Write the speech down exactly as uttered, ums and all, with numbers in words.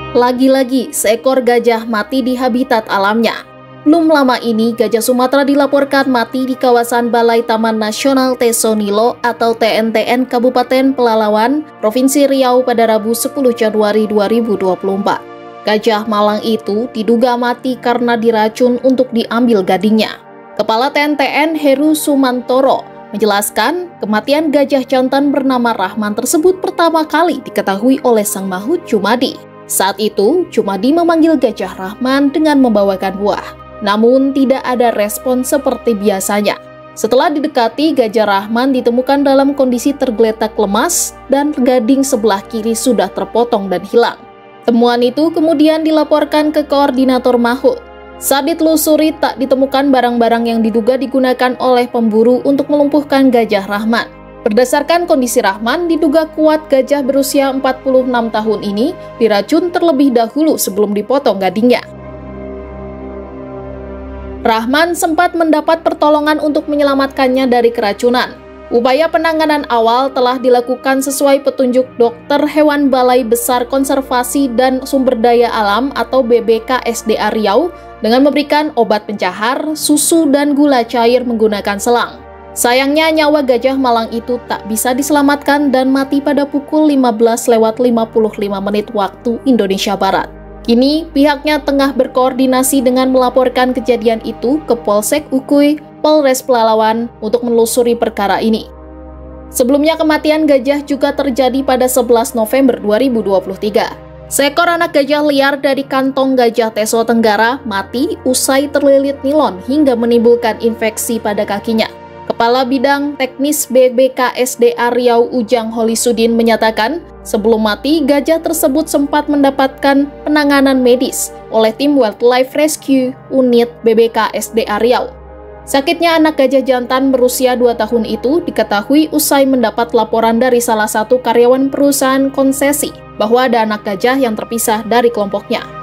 Lagi-lagi, seekor gajah mati di habitat alamnya. Belum lama ini, gajah Sumatera dilaporkan mati di kawasan Balai Taman Nasional Tesonilo atau T N T N Kabupaten Pelalawan, Provinsi Riau pada Rabu sepuluh Januari dua ribu dua puluh empat. Gajah malang itu diduga mati karena diracun untuk diambil gadingnya. Kepala T N T N Heru Sumantoro menjelaskan kematian gajah jantan bernama Rahman tersebut pertama kali diketahui oleh sang mahut Jumadi. Saat itu, Jumadi memanggil gajah Rahman dengan membawakan buah. Namun, tidak ada respon seperti biasanya. Setelah didekati, gajah Rahman ditemukan dalam kondisi tergeletak lemas dan gading sebelah kiri sudah terpotong dan hilang. Temuan itu kemudian dilaporkan ke koordinator mahut. Saat ditelusuri, tak ditemukan barang-barang yang diduga digunakan oleh pemburu untuk melumpuhkan gajah Rahman. Berdasarkan kondisi Rahman, diduga kuat gajah berusia empat puluh enam tahun ini diracun terlebih dahulu sebelum dipotong gadingnya. Rahman sempat mendapat pertolongan untuk menyelamatkannya dari keracunan. Upaya penanganan awal telah dilakukan sesuai petunjuk dokter hewan Balai Besar Konservasi dan Sumber Daya Alam atau B B K S D A Riau dengan memberikan obat pencahar, susu, dan gula cair menggunakan selang. Sayangnya nyawa gajah malang itu tak bisa diselamatkan dan mati pada pukul lima belas lewat lima puluh lima menit waktu Indonesia Barat. Kini pihaknya tengah berkoordinasi dengan melaporkan kejadian itu ke Polsek Ukui, Polres Pelalawan untuk menelusuri perkara ini. Sebelumnya kematian gajah juga terjadi pada sebelas November dua ribu dua puluh tiga. Seekor anak gajah liar dari kantong gajah Teso Tenggara mati usai terlilit nilon hingga menimbulkan infeksi pada kakinya. Kepala Bidang Teknis B B K S D A Riau Ujang Holisudin menyatakan, sebelum mati, gajah tersebut sempat mendapatkan penanganan medis oleh tim Wildlife Rescue Unit B B K S D A Riau. Sakitnya anak gajah jantan berusia dua tahun itu diketahui usai mendapat laporan dari salah satu karyawan perusahaan konsesi bahwa ada anak gajah yang terpisah dari kelompoknya.